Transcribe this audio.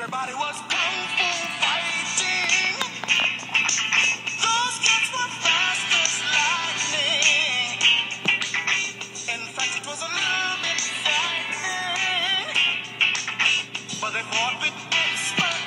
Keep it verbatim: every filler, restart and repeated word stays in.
Everybody was kung fu fighting. Those kids were fast as lightning. In fact, it was a little bit frightening. But they fought with expert